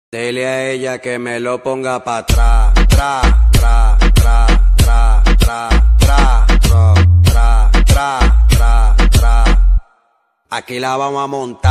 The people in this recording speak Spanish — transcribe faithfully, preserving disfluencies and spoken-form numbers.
Dile a ella que me lo ponga pa' atrás, tra, tra, tra, tra, tra, tra, tra, tra, tra, tra, tra. Aquí la vamos a montar.